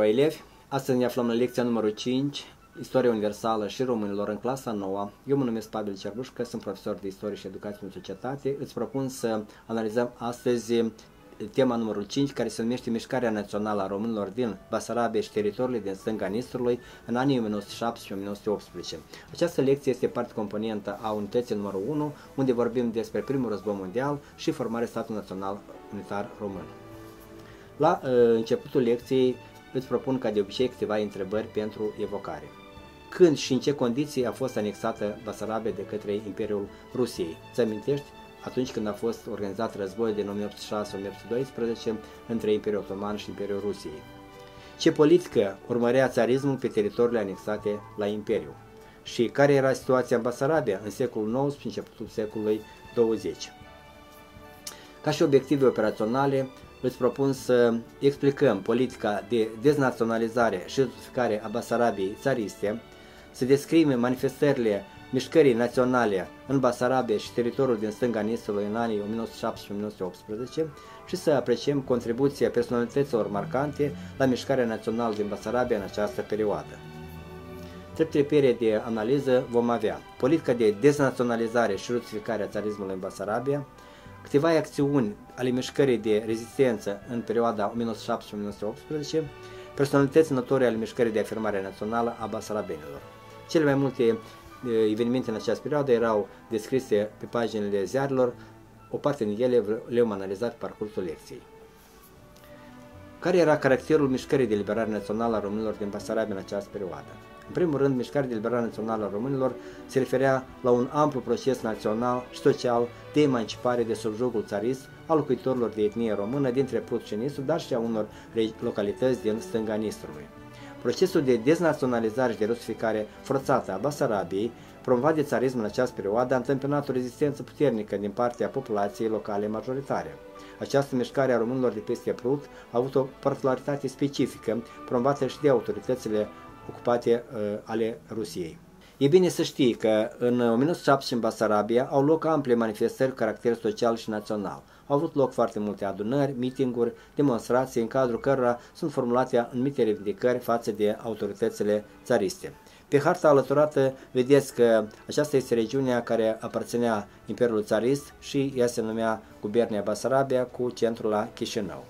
ziua, elevi! Astăzi ne aflăm la lecția numărul 5, Istoria universală și românilor în clasa 9. Eu mă numesc Pavel Cerbușcă, sunt profesor de istorie și educație în societate. Îți propun să analizăm astăzi tema numărul 5, care se numește Mișcarea Națională a Românilor din Basarabia și teritoriile din stânga Nistrului în anii 1917-1918. Această lecție este parte componentă a unității numărul 1, unde vorbim despre primul război mondial și formarea statului național unitar român. La începutul lecției îți propun ca de obicei câteva întrebări pentru evocare. Când și în ce condiții a fost anexată Basarabia de către Imperiul Rusiei? Ți amintești? Atunci când a fost organizat războiul din 1806-1812 între Imperiul Otoman și Imperiul Rusiei. Ce politică urmărea țarismul pe teritoriile anexate la Imperiu? Și care era situația în Basarabia în secolul XIX și începutul secolului 20? Ca și obiective operaționale, îți propun să explicăm politica de deznaționalizare și justificare a Basarabiei țariste, să descriem manifestările mișcării naționale în Basarabia și teritoriul din stânga Nistrului în anii 1917-1918 și să apreciem contribuția personalităților marcante la mișcarea națională din Basarabia în această perioadă. Trei criterii de analiză vom avea: politica de deznaționalizare și justificare a țarismului în Basarabia, câteva acțiuni ale mișcării de rezistență în perioada 1917-1918, personalități notorii ale mișcării de afirmare națională a basarabenilor. Cele mai multe evenimente în această perioadă erau descrise pe paginile ziarilor, o parte din ele le-am analizat pe parcursul lecției. Care era caracterul mișcării de liberare națională a românilor din Basarabia în această perioadă? În primul rând, mișcarea de liberare națională a românilor se referea la un amplu proces național și social de emancipare de sub jugul țarist al locuitorilor de etnie română dintre Prut și Nistru, dar și a unor localități din stânga Nistrului. Procesul de deznaționalizare și de rusificare forțată a Basarabiei, promovat de țarism în această perioadă, a întâmpinat o rezistență puternică din partea populației locale majoritare. Această mișcare a românilor de peste Prut a avut o particularitate specifică, promovată și de autoritățile ocupate ale Rusiei. E bine să știi că în 1917 în Basarabia au loc ample manifestări cu caracter social și național. Au avut loc foarte multe adunări, mitinguri, demonstrații, în cadrul cărora sunt formulate anumite revendicări față de autoritățile țariste. Pe harta alăturată vedeți că aceasta este regiunea care aparținea Imperiului Țarist și ea se numea Gubernia Basarabia, cu centrul la Chișinău.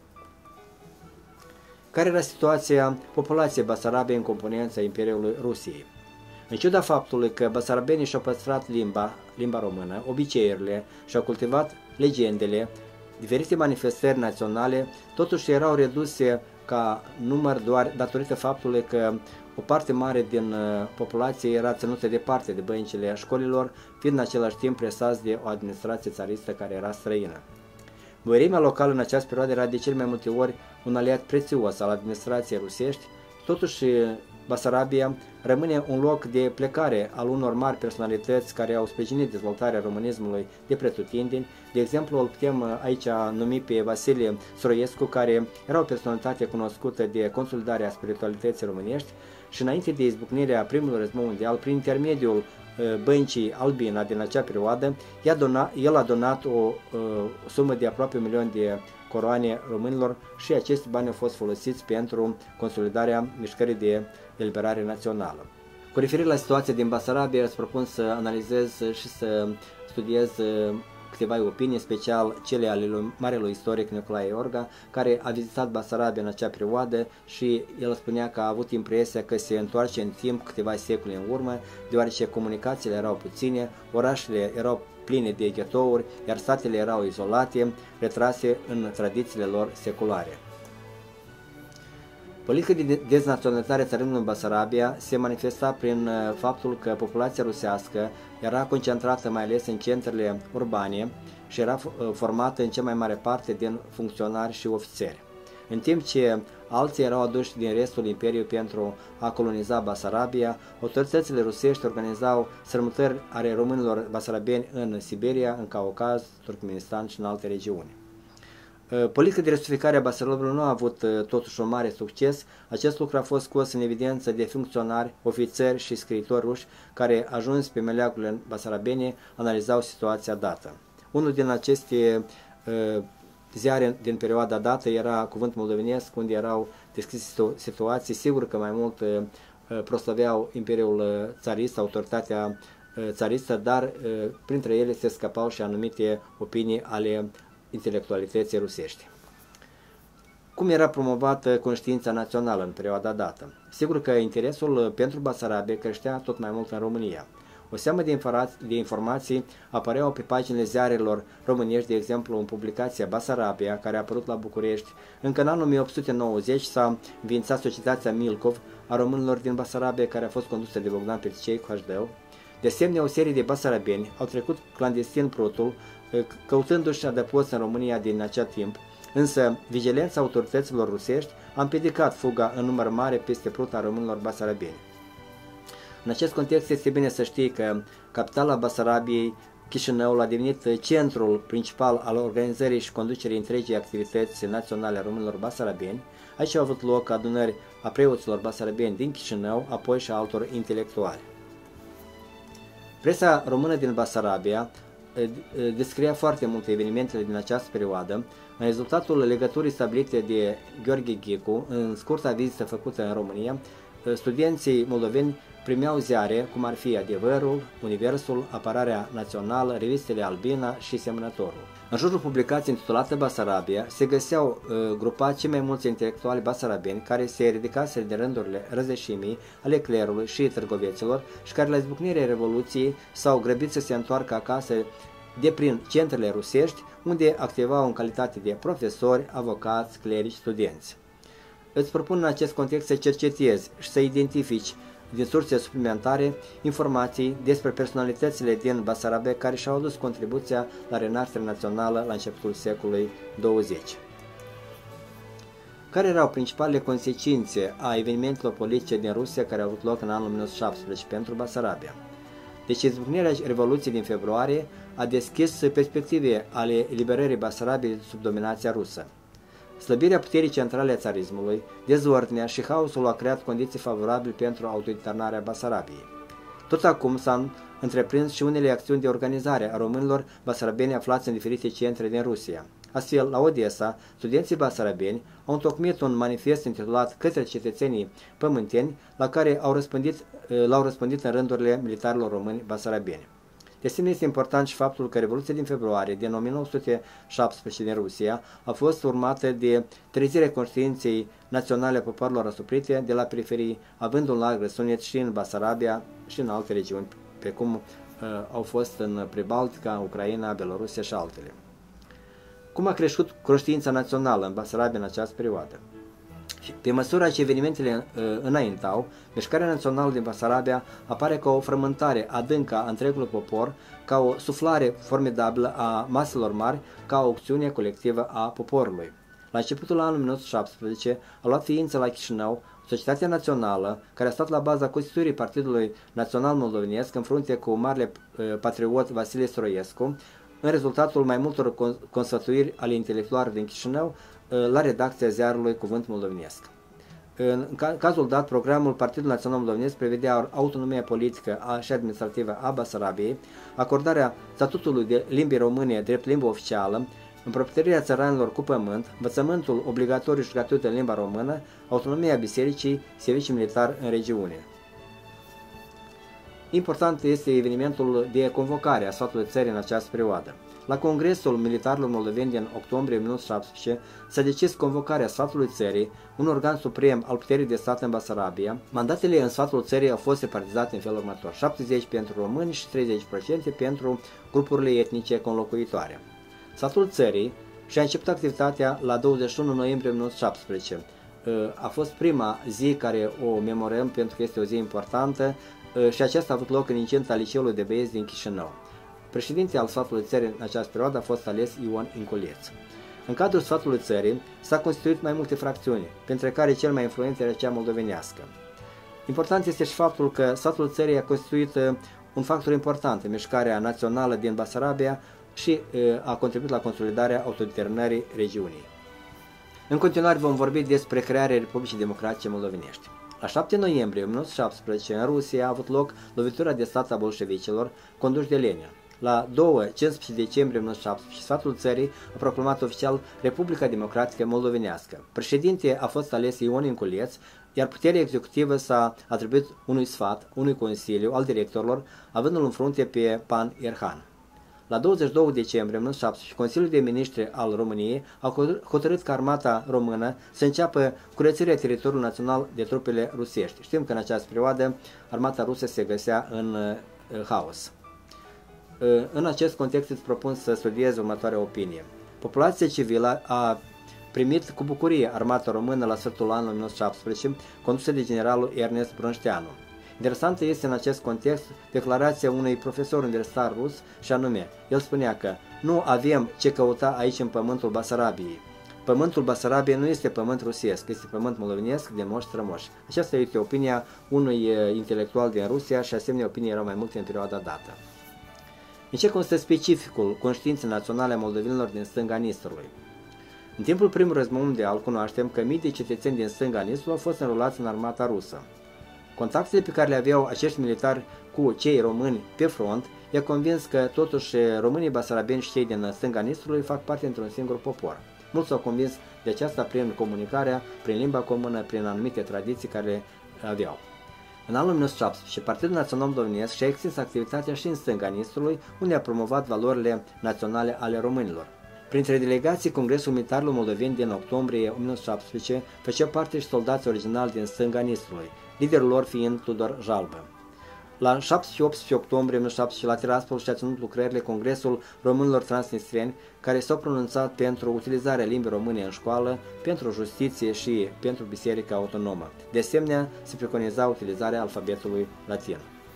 Care era situația populației Basarabiei în componența Imperiului Rusiei? În ciuda faptului că basarabenii și-au păstrat limba română, obiceiurile și-au cultivat legendele, diferite manifestări naționale, totuși erau reduse ca număr doar datorită faptului că o parte mare din populație era ținută departe de băncile școlilor, fiind în același timp presați de o administrație țaristă care era străină. Mărimea locală în această perioadă era de cel mai multe ori un aliat prețios al administrației rusești, totuși Basarabia rămâne un loc de plecare al unor mari personalități care au sprijinit dezvoltarea românismului de pretutindeni. De exemplu, îl putem aici numi pe Vasile Soroiescu, care era o personalitate cunoscută de consolidarea spiritualității românești și înainte de izbucnirea primului război mondial, prin intermediul băncii Albina din acea perioadă, el a donat o sumă de aproape 1 milion de coroane românilor și acești bani au fost folosiți pentru consolidarea mișcării de eliberare națională. Cu referire la situația din Basarabia, îți propun să analizez și să studiez câteva opinii, special cele ale marelui istoric Nicolae Iorga, care a vizitat Basarabia în acea perioadă și el spunea că a avut impresia că se întoarce în timp câteva secole în urmă, deoarece comunicațiile erau puține, orașele erau pline de ghetouri, iar satele erau izolate, retrase în tradițiile lor seculare. Politica de deznaționalizare a țarismului în Basarabia se manifesta prin faptul că populația rusească era concentrată mai ales în centrele urbane și era formată în cea mai mare parte din funcționari și ofițeri. În timp ce alții erau aduși din restul Imperiului pentru a coloniza Basarabia, autoritățile rusești organizau strămutări ale românilor basarabeni în Siberia, în Caucaz, Turkmenistan și în alte regiuni. Politica de rusificare a basarabenilor nu a avut totuși un mare succes. Acest lucru a fost scos în evidență de funcționari, ofițeri și scriitori ruși care, ajuns pe meleagurile basarabene, analizau situația dată. Unul din aceste ziare din perioada dată era Cuvânt Moldovenesc, unde erau descrise situații, sigur că mai mult proslăveau Imperiul țarist, autoritatea țaristă, dar printre ele se scăpau și anumite opinii ale intelectualității rusești. Cum era promovată conștiința națională în perioada dată? Sigur că interesul pentru Basarabia creștea tot mai mult în România. O seamă de informații apăreau pe paginile ziarelor românești, de exemplu în publicația Basarabia, care a apărut la București. Încă în anul 1890 s-a înființat Societatea Milcov a românilor din Basarabia, care a fost condusă de Bogdan Petricei cu HD. De asemenea, o serie de basarabeni au trecut clandestin Prutul, căutându-și adăpost în România din acel timp, însă vigilența autorităților rusești a împiedicat fuga în număr mare peste Prut a românilor basarabeni. În acest context este bine să știi că capitala Basarabiei, Chișinăul, a devenit centrul principal al organizării și conducerii întregii activități naționale a românilor basarabeni. Aici au avut loc adunări a preoților basarabeni din Chișinău, apoi și a altor intelectuali. Presa română din Basarabia descria foarte multe evenimentele din această perioadă. În rezultatul legăturii stabilite de Gheorghe Ghicu, în scurta vizită făcută în România, studenții moldoveni primeau ziare, cum ar fi Adevărul, Universul, Apărarea Națională, revistele Albina și Semnătorul. În jurul publicației intitulată Basarabia se găseau grupați cei mai mulți intelectuali basarabeni care se ridicaseră de rândurile răzășimii, ale clerului și târgoveților și care la izbucnirea Revoluției s-au grăbit să se întoarcă acasă de prin centrele rusești, unde activau în calitate de profesori, avocați, clerici, studenți. Îți propun în acest context să cercetezi și să identifici din surse suplimentare informații despre personalitățile din Basarabia care și-au adus contribuția la renașterea națională la începutul secolului 20. Care erau principalele consecințe a evenimentelor politice din Rusia care au avut loc în anul 1917 pentru Basarabia? Deci izbucnirea Revoluției din februarie a deschis perspective ale eliberării Basarabiei sub dominația rusă. Slăbirea puterii centrale a țarismului, dezordinea și haosul au creat condiții favorabile pentru autodeterminarea Basarabiei. Tot acum s-au întreprins și unele acțiuni de organizare a românilor basarabeni aflați în diferite centre din Rusia. Astfel, la Odessa, studenții basarabeni au întocmit un manifest intitulat Către cetățenii pământeni, la care l-au răspândit în rândurile militarilor români basarabeni. De asemenea, este important și faptul că Revoluția din februarie din 1917 din Rusia a fost urmată de trezirea conștiinței naționale a popoarelor asuprite de la periferii, având un larg răsunet și în Basarabia și în alte regiuni, precum au fost în Pribaltica, Ucraina, Belorusia și altele. Cum a crescut conștiința națională în Basarabia în această perioadă? Pe măsură ce evenimentele înaintau, mișcarea națională din Basarabia apare ca o frământare adâncă a întregului popor, ca o suflare formidabilă a maselor mari, ca o acțiune colectivă a poporului. La începutul anului 1917 a luat ființă la Chișinău Societatea Națională, care a stat la baza constituirii Partidului Național Moldovenesc în frunte cu marele patriot Vasile Stroiescu, în rezultatul mai multor consfătuiri ale intelectualilor din Chișinău la redacția ziarului Cuvânt Moldovenesc. În cazul dat, programul Partidului Național Moldovenesc prevedea autonomia politică și administrativă a Basarabiei, acordarea statutului de limbii române drept limbă oficială, împroprietarea țăranilor cu pământ, învățământul obligatoriu și gratuit în limba română, autonomia bisericii, serviciu militar în regiune. Important este evenimentul de convocare a sfatului țării în această perioadă. La Congresul Militarilor Moldoveni din octombrie 1917 s-a decis convocarea sfatului țării, un organ suprem al puterii de stat în Basarabia. Mandatele în sfatul țării au fost repartizate în felul următor: 70% pentru români și 30% pentru grupurile etnice conlocuitoare. Sfatul țării și-a început activitatea la 21 noiembrie 1917. A fost prima zi care o memorăm pentru că este o zi importantă și aceasta a avut loc în incinta Liceului de Băieți din Chișinău. Președintele al sfatului țării în această perioadă a fost ales Ion Inculeț. În cadrul sfatului țării s-a constituit mai multe fracțiuni, printre care cel mai influent era cea moldovenească. Important este și faptul că sfatul țării a constituit un factor important în mișcarea națională din Basarabia și a contribuit la consolidarea autodeterminării regiunii. În continuare vom vorbi despre crearea Republicii Democratice Moldovenești. La 7 noiembrie 1917, în Rusia, a avut loc lovitura de stat a bolșevicilor, conduși de Lenin. La 2-15 decembrie 1917, sfatul țării a proclamat oficial Republica Democratică Moldovenească. Președinte a fost ales Ion Inculeț, iar puterea executivă s-a atribuit unui sfat, unui consiliu al directorilor, avându-l în frunte pe Pan Erhan. La 22 decembrie 1917, Consiliul de Ministri al României a hotărât ca armata română să înceapă curățirea teritoriului național de trupele rusești. Știm că în această perioadă armata rusă se găsea în haos. În acest context îți propun să studiez următoarea opinie. Populația civilă a primit cu bucurie armata română la sfârșitul anului 1917, condusă de generalul Ernest Brânșteanu. Interesantă este în acest context declarația unui profesor universitar rus, și anume, el spunea că nu avem ce căuta aici în pământul Basarabiei. Pământul Basarabiei nu este pământ rusesc, este pământ moldovenesc de moși strămoși. Aceasta este opinia unui intelectual din Rusia și asemenea opinii erau mai multe în perioada dată. În ce constă specificul conștiinței naționale a moldovenilor din stânga Nistrului? În timpul primului război mondial cunoaștem că mii de cetățeni din stânga Nistrului au fost înrolați în armata rusă. Contactele pe care le aveau acești militari cu cei români pe front i-a convins că totuși românii basarabeni și cei din stânga Nistrului fac parte într-un singur popor. Mulți s-au convins de aceasta prin comunicarea, prin limba comună, prin anumite tradiții care le aveau. În anul 1917, Partidul Național Moldovenesc și-a extins activitatea și în stânga Nistrului, unde a promovat valorile naționale ale românilor. Printre delegații Congresul Militarilor Moldoveni din octombrie 1917 făcea parte și soldați originali din stânga Nistrului, liderul lor fiind Tudor Jalbă. La 17-18 octombrie 1917 la Tiraspol și-a ținut lucrările Congresul Românilor Transnistrieni, care s-au pronunțat pentru utilizarea limbii române în școală, pentru justiție și pentru Biserica Autonomă. De asemenea, se preconiza utilizarea alfabetului latin.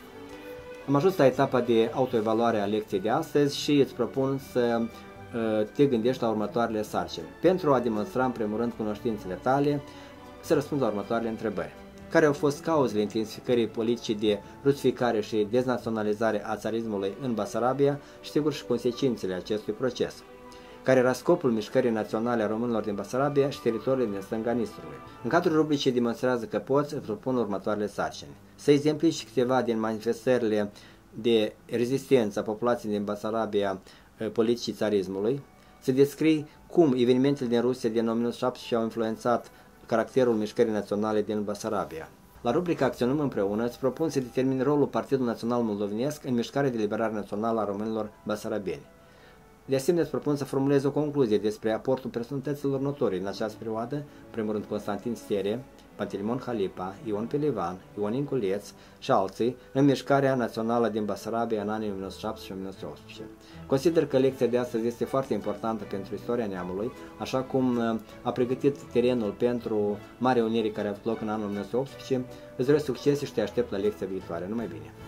Am ajuns la etapa de autoevaluare a lecției de astăzi și îți propun să te gândești la următoarele sarcini. Pentru a demonstra în primul rând cunoștințele tale, să răspunzi la următoarele întrebări. Care au fost cauzele intensificării politicii de rusificare și deznaționalizare a țarismului în Basarabia și, sigur, și consecințele acestui proces? Care era scopul mișcării naționale a românilor din Basarabia și teritoriile din stânga Nistrului? În cadrul rubricii demonstrează că poți, îți propun următoarele sarcini. Să exemplifici câteva din manifestările de rezistență a populației din Basarabia politicii țarismului, să descrii cum evenimentele din Rusia din 1917 au influențat caracterul mișcării naționale din Basarabia. La rubrica Acționăm împreună îți propun să determini rolul Partidului Național Moldovenesc în mișcarea de liberare națională a românilor basarabeni. De asemenea, îți propun să formulezi o concluzie despre aportul personalităților notorii în această perioadă, în primul rând Constantin Stere, Pantelimon Halipa, Ion Pelivan, Ion Inculeț și alții în mișcarea națională din Basarabia în anii 1917 și 1918. Consider că lecția de astăzi este foarte importantă pentru istoria neamului, așa cum a pregătit terenul pentru Marea Unire care a avut loc în anul 1918. Îți doresc succes și te aștept la lecția viitoare. Numai bine!